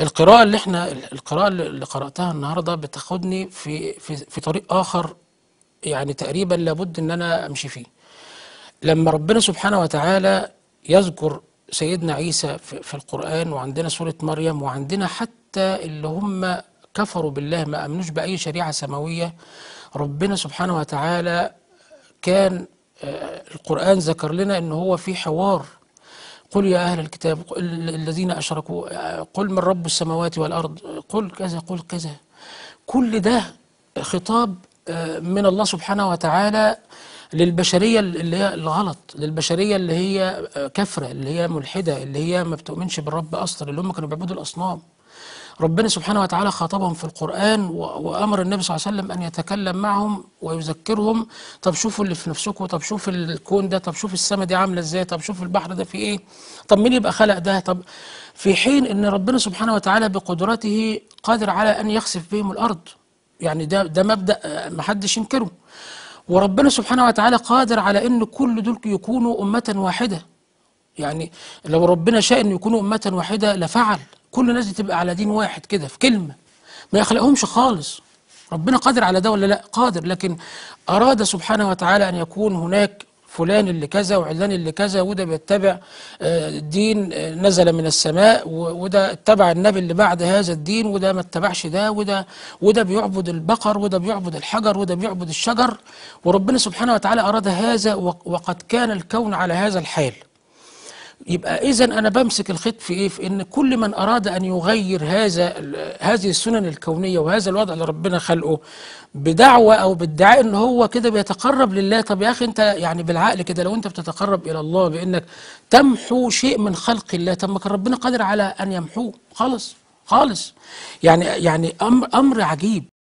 القراءة اللي قرأتها النهارده بتاخدني في طريق آخر، يعني تقريبا لابد ان انا امشي فيه. لما ربنا سبحانه وتعالى يذكر سيدنا عيسى في القرآن، وعندنا سورة مريم، وعندنا حتى اللي هم كفروا بالله ما امنوش بأي شريعة سماوية، ربنا سبحانه وتعالى كان القرآن ذكر لنا ان هو في حوار. قل يا أهل الكتاب الذين أشركوا قل من رب السماوات والأرض قل كذا قل كذا. كل ده خطاب من الله سبحانه وتعالى للبشرية اللي هي الغلط، للبشرية اللي هي كافرة، اللي هي ملحدة، اللي هي ما بتؤمنش بالرب أصلا، اللي هم كانوا بيعبدوا الأصنام. ربنا سبحانه وتعالى خاطبهم في القرآن وأمر النبي صلى الله عليه وسلم أن يتكلم معهم ويذكرهم. طب شوفوا اللي في نفسكم، طب شوف الكون ده، طب شوف السماء دي عاملة ازاي، طب شوف البحر ده فيه ايه، طب مين يبقى خلق ده. طب في حين ان ربنا سبحانه وتعالى بقدرته قادر على أن يخسف بهم الأرض، يعني ده مبدأ محدش ينكره. وربنا سبحانه وتعالى قادر على أن كل دول يكونوا أمة واحدة. يعني لو ربنا شاء أن يكونوا أمة واحدة لفعل، كل الناس دي تبقى على دين واحد كده في كلمة، ما يخلقهمش خالص. ربنا قادر على ده ولا لا؟ قادر، لكن أراد سبحانه وتعالى أن يكون هناك فلان اللي كذا وعلان اللي كذا، وده بيتبع دين نزل من السماء، وده اتبع النبي اللي بعد هذا الدين، وده ما اتبعش ده، وده بيعبد البقر، وده بيعبد الحجر، وده بيعبد الشجر. وربنا سبحانه وتعالى أراد هذا، وقد كان الكون على هذا الحال. يبقى إذا أنا بمسك الخيط في إيه؟ في إن كل من أراد أن يغير هذه السنن الكونية وهذا الوضع اللي ربنا خلقه بدعوة أو بادعاء إن هو كده بيتقرب لله. طب يا أخي أنت يعني بالعقل كده، لو أنت بتتقرب إلى الله بإنك تمحو شيء من خلق الله، طب ما كان ربنا قادر على أن يمحوه خالص خالص. يعني أمر عجيب.